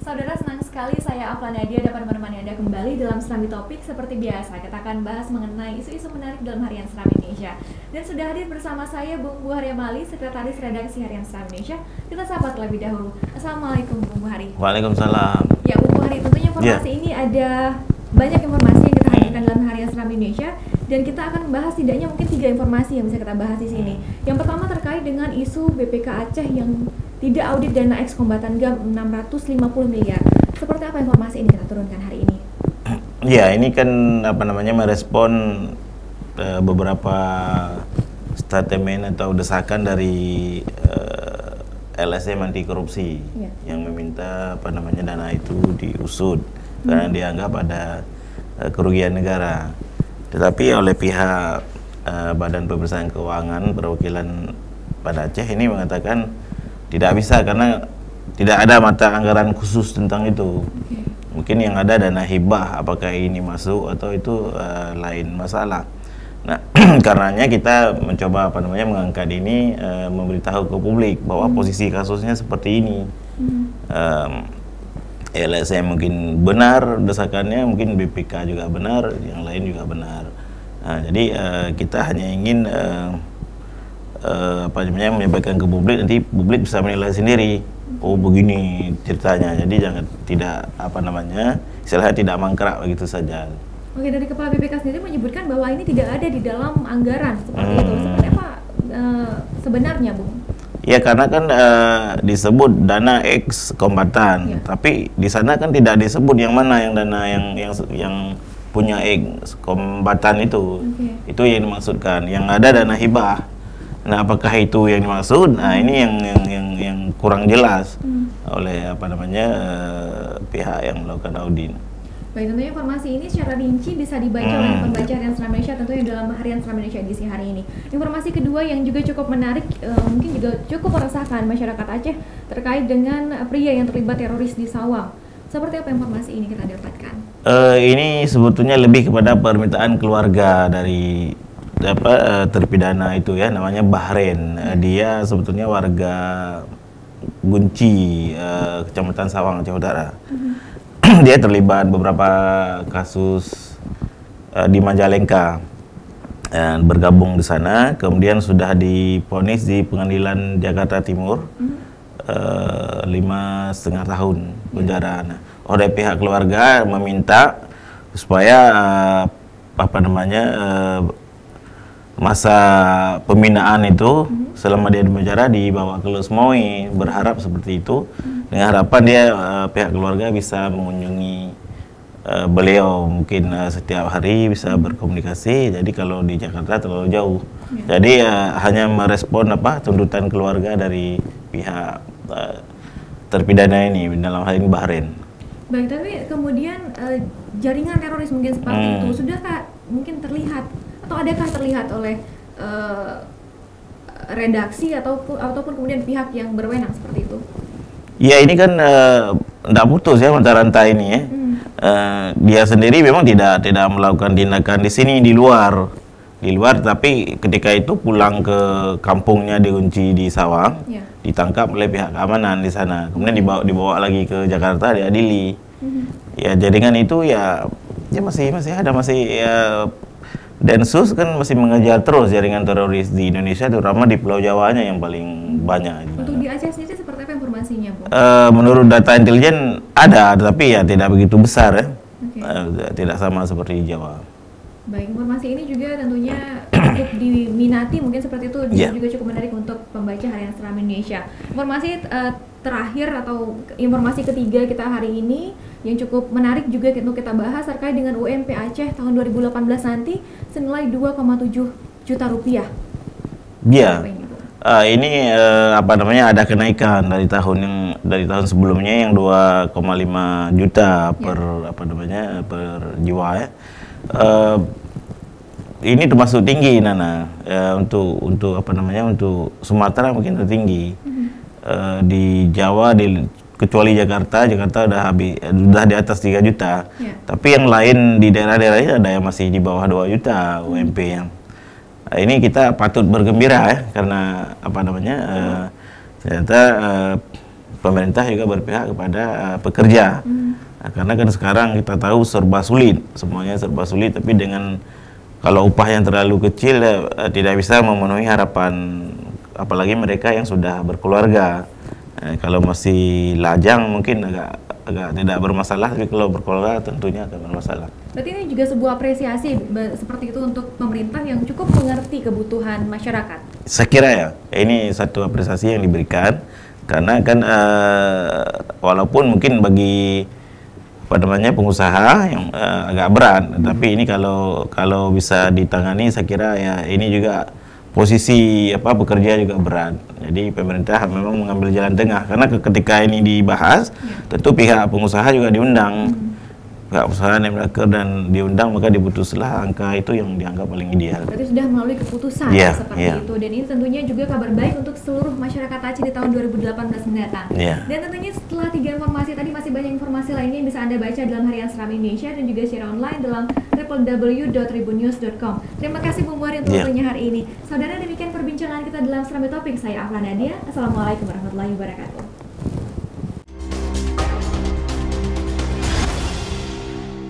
Saudara, senang sekali saya Afla Nadia dapat menemani Anda kembali dalam Serambi Topik. Seperti biasa, kita akan bahas mengenai isu-isu menarik dalam Harian Seram Indonesia. Dan sudah hadir bersama saya Bung Buhari Amali, Sekretaris Redaksi Harian Seram Indonesia. Kita sapa terlebih dahulu. Assalamualaikum Bung Buhari. Waalaikumsalam. Ya Bung Buhari, tentunya informasi ini ada banyak informasi yang kita hadirkan dalam Harian Seram Indonesia. Dan kita akan membahas setidaknya mungkin 3 informasi yang bisa kita bahas di sini. Yang pertama terkait dengan isu BPK Aceh yang tidak audit dana ex-kombatan GAM 650 miliar. Seperti apa informasi ini kita turunkan hari ini? Ya, ini kan merespon beberapa statement atau desakan dari LSM anti korupsi yang meminta dana itu diusut karena dianggap ada kerugian negara. Tetapi oleh pihak Badan Pemeriksaan Keuangan perwakilan pada Aceh ini mengatakan tidak bisa karena tidak ada mata anggaran khusus tentang itu. Mungkin yang ada dana hibah, apakah ini masuk atau itu lain masalah. Nah, karenanya kita mencoba mengangkat ini, memberitahu ke publik bahwa posisi kasusnya seperti ini. LSM mungkin benar desakannya, mungkin BPK juga benar, yang lain juga benar. Nah, jadi kita hanya ingin menyampaikan ke publik, nanti publik bisa menilai sendiri. Oh begini ceritanya, jadi jangan istilahnya tidak mangkrak begitu saja. Oke, dari Kepala BPK sendiri menyebutkan bahwa ini tidak ada di dalam anggaran seperti itu. Seperti apa sebenarnya, Bung? Ya karena kan disebut dana ex kombatan, tapi di sana kan tidak disebut yang mana yang dana yang punya ex kombatan itu. Itu yang dimaksudkan. Yang ada dana hibah. Nah, apakah itu yang dimaksud? Nah, ini yang kurang jelas oleh pihak yang melakukan audit. Baik, tentunya informasi ini secara rinci bisa dibaca oleh pembaca Harian Seram Indonesia tentunya dalam Harian Seram Indonesia edisi hari ini. Informasi kedua yang juga cukup menarik, mungkin juga cukup meresahkan masyarakat Aceh terkait dengan pria yang terlibat teroris di Sawang. Seperti apa informasi ini kita dapatkan? Ini sebetulnya lebih kepada permintaan keluarga dari terpidana itu ya, namanya Bahren. Dia sebetulnya warga Gunci, Kecamatan Sawang, Aceh Utara. Dia terlibat beberapa kasus di Majalengka dan bergabung di sana. Kemudian sudah divonis di Pengadilan Jakarta Timur 5,5 tahun penjara. Nah, oleh pihak keluarga meminta supaya masa pembinaan itu selama dia di penjara dibawa ke Losmoe, berharap seperti itu. Dengan harapan dia pihak keluarga bisa mengunjungi beliau mungkin setiap hari, bisa berkomunikasi. Jadi kalau di Jakarta terlalu jauh. Jadi hanya merespon tuntutan keluarga dari pihak terpidana ini, dalam hal ini Bahren. Baik, tapi kemudian jaringan teroris mungkin seperti itu sudahkah mungkin terlihat atau adakah terlihat oleh redaksi ataupun kemudian pihak yang berwenang seperti itu? Ya ini kan tidak putus ya mata rantai ini ya. Dia sendiri memang tidak melakukan tindakan di sini, di luar, tapi ketika itu pulang ke kampungnya dikunci di Sawang, ditangkap oleh pihak keamanan di sana, kemudian dibawa lagi ke Jakarta, diadili. Ya jaringan itu ya masih ada Densus kan masih mengejar terus jaringan teroris di Indonesia, terutama di Pulau Jawanya yang paling banyak. Untuk di Aceh sendiri seperti apa informasinya, Bu? Menurut data intelijen ada, tapi ya tidak begitu besar ya. Tidak sama seperti di Jawa. Baik, informasi ini juga tentunya cukup diminati, mungkin seperti itu juga cukup menarik untuk pembaca Harian Seram Indonesia. Informasi terakhir atau informasi ketiga kita hari ini yang cukup menarik juga untuk kita bahas terkait dengan UMP Aceh tahun 2018 nanti senilai 2,7 juta rupiah. Iya. Ini ada kenaikan dari tahun sebelumnya yang 2,5 juta per jiwa ya. Ini termasuk tinggi Nana, untuk untuk Sumatera mungkin tertinggi. Di Jawa kecuali Jakarta udah di atas 3 juta. Tapi yang lain di daerah-daerah ini ada yang masih di bawah 2 juta UMP-nya. Ini kita patut bergembira ya, karena ternyata pemerintah juga berpihak kepada pekerja. Nah, karena kan sekarang kita tahu serba sulit, semuanya serba sulit, tapi dengan kalau upah yang terlalu kecil tidak bisa memenuhi harapan, apalagi mereka yang sudah berkeluarga. Kalau masih lajang mungkin agak tidak bermasalah, tapi kalau berkeluarga tentunya akan bermasalah. Berarti ini juga sebuah apresiasi seperti itu untuk pemerintah yang cukup mengerti kebutuhan masyarakat. Saya kira ya, ini satu apresiasi yang diberikan, karena kan walaupun mungkin bagi pengusaha yang agak berat, tapi ini kalau bisa ditangani, saya kira ya ini juga posisi pekerja juga berat. Jadi pemerintah memang mengambil jalan tengah, karena ketika ini dibahas, tentu pihak pengusaha juga diundang, pihak usaha dan diundang, maka diputuslah angka itu yang dianggap paling ideal. Berarti sudah melalui keputusan seperti itu, dan ini tentunya juga kabar baik untuk seluruh masyarakat Aceh di tahun 2018 mendatang. Dan tentunya setelah 3 informasi tadi masih banyak informasi lainnya yang bisa Anda baca dalam Harian Seram Indonesia dan juga secara online dalam www.tribunnews.com. Terima kasih Bung Buhari untuk waktunya hari ini. Saudara, demikian perbincangan kita dalam Serambi Topik. Saya Aflan Nadia. Assalamualaikum warahmatullahi wabarakatuh.